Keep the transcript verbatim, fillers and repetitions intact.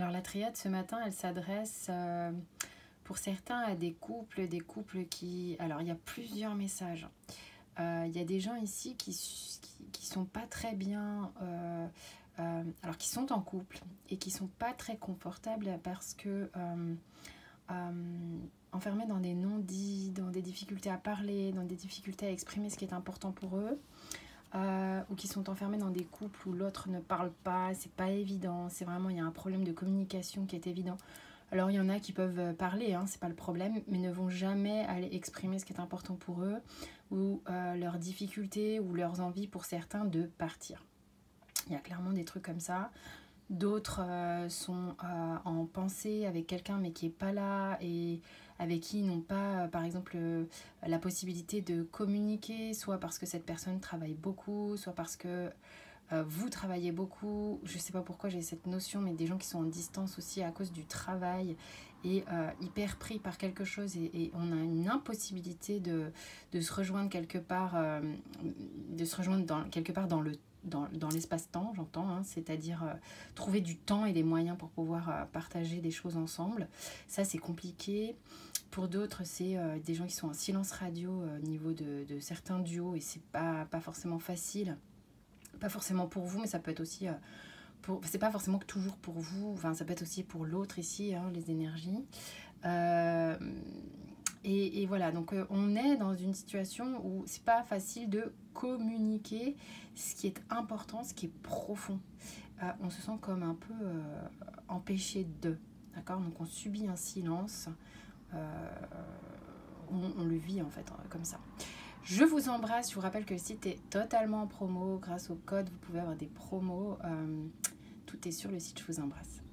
Alors la triade ce matin, elle s'adresse euh, pour certains à des couples, des couples qui... Alors il y a plusieurs messages. Euh, Il y a des gens ici qui, qui, qui sont pas très bien... Euh, euh, alors qui sont en couple et qui sont pas très confortables parce que... Euh, euh, enfermés dans des non-dits, dans des difficultés à parler, dans des difficultés à exprimer ce qui est important pour eux. Euh, ou qui sont enfermés dans des couples où l'autre ne parle pas, c'est pas évident, c'est vraiment, il y a un problème de communication qui est évident. Alors il y en a qui peuvent parler, hein, c'est pas le problème, mais ne vont jamais aller exprimer ce qui est important pour eux, ou euh, leurs difficultés, ou leurs envies pour certains de partir. Il y a clairement des trucs comme ça. D'autres euh, sont euh, en pensée avec quelqu'un mais qui n'est pas là et avec qui ils n'ont pas, euh, par exemple, euh, la possibilité de communiquer, soit parce que cette personne travaille beaucoup, soit parce que euh, vous travaillez beaucoup. Je ne sais pas pourquoi j'ai cette notion, mais des gens qui sont en distance aussi à cause du travail et euh, hyper pris par quelque chose et, et on a une impossibilité de, de se rejoindre quelque part, euh, de se rejoindre dans, quelque part dans le dans, dans l'espace-temps, j'entends, hein, c'est-à-dire euh, trouver du temps et des moyens pour pouvoir euh, partager des choses ensemble. Ça, c'est compliqué. Pour d'autres, c'est euh, des gens qui sont en silence radio euh, au niveau de, de certains duos et c'est pas, pas forcément facile. Pas forcément pour vous, mais ça peut être aussi... Euh, pour... C'est pas forcément que toujours pour vous, enfin, ça peut être aussi pour l'autre ici, hein, les énergies. Euh... Et, et voilà, donc euh, on est dans une situation où c'est pas facile de communiquer ce qui est important, ce qui est profond. Euh, on se sent comme un peu euh, empêché de, d'accord? Donc on subit un silence, euh, on, on le vit en fait comme ça. Je vous embrasse, je vous rappelle que le site est totalement en promo, grâce au code vous pouvez avoir des promos, euh, tout est sur le site, je vous embrasse.